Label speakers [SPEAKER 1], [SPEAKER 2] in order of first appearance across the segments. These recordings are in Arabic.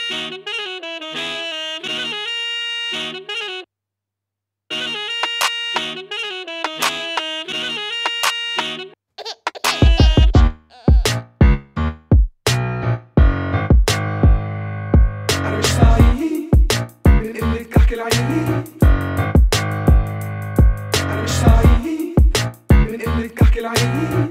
[SPEAKER 1] أنا مش سعيد من قلة كحك العينين. أنا مش سعيد من قلة كحك العينين.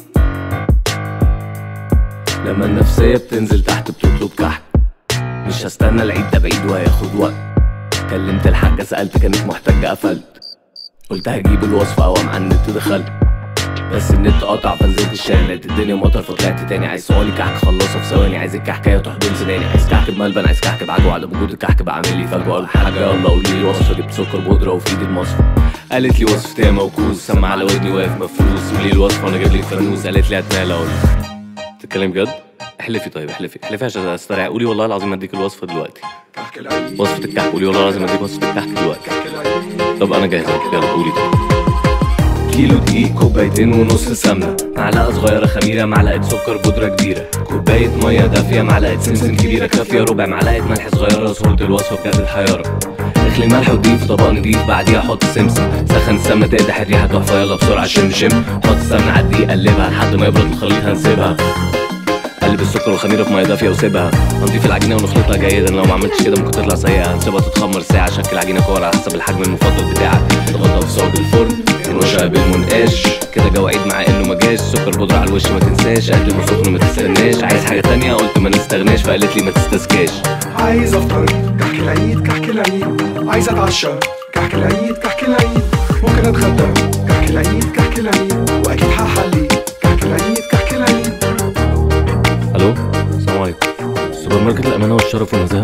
[SPEAKER 2] لما النفسية بتنزل تحت بتطلب كحك، مش هستنى العيد ده بعيد وهياخد وقت. كلمت الحاجة سألت كانت محتاجة قفلت، قلت هجيب الوصفة أوام على النت دخلت، بس النت قطع فنزلت الشارع لقيت الدنيا مطر فطلعت تاني. عايز صواني كحك خلصها في ثواني، عايز الكحكاية تحضن سناني، عايز كحك بملبن، عايز كحك بعجوة. عدم وجود الكحك بعمل لي فجوة. قال حاجة يلا قولي لي الوصفة. جبت سكر بودرة وفي ايدي المصفى، قالت لي وصفتي يا موكوس. سمع على ودني واقف مفروس، قولي لي الوصفة وانا جايب لك فانوس. قالت لي هتنال. اقول تتكلم جد؟ احلفي طيب، احلفي عشان استريح. قولي والله العظيم اديك الوصفة دلوقتي.
[SPEAKER 1] كحك العينين.
[SPEAKER 2] وصفة الكحك، قولي والله العظيم اديك وصفة الكحك دلوقتي.
[SPEAKER 1] كحك العينين.
[SPEAKER 2] طب انا جاهز، يلا قولي طيب. كيلو دقيق، كوبايتين ونص سمنة، معلقة صغيرة خميرة، معلقة سكر بودرة كبيرة، كوباية مية دافية، معلقة سمسم كبيرة كافية، ربع معلقة ملح صغيرة. صورة الوصفة بجد الحيارة. اخلي الملح وضيف في طبق نضيف، بعديها حط سمسم. سخن السمنة تقدح الريحة تحفة، يلا بسرعة شم. حط السمنة على الدقيق قلبها لحد ما يبرد الخليط هنسيبها. قلب السكر والخميره في ميه دافيه وسيبها. هنضيف العجينه ونخلطها جيدا، لو ما عملتش كده ممكن تطلع سيئه. هنسيبها تتخمر ساعه. شكل عجينه كور على حسب الحجم المفضل بتاعك. تغطيها في صاج الفرن، نرشها بالمنقاش كده. جو عيد مع انه مجاش. سكر بودره على الوش ما تنساش، قدم سخن ما تستناش. عايز حاجه تانيه؟ قلت ما نستغناش، فقالت لي ما تستسكاش.
[SPEAKER 1] عايز افطر كحك العيد كحك العيد. عايز اتعشى كحك العيد كحك العيد. ممكن اتغدى كحك العيد كحك العيد. واكيد هحلي كحك العيد كحك العيد.
[SPEAKER 2] الو، السلام عليكم. سوبر ماركت الامانه والشرف والنزاهه.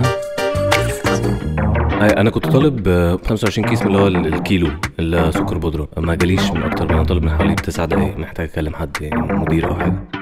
[SPEAKER 2] انا كنت طالب 25 كيس من اللي هو الكيلو السكر بودره، ما جاليش من اكتر. انا طالب من حوالي 9 دقايق. محتاج اكلم حد يعني مدير او حاجه.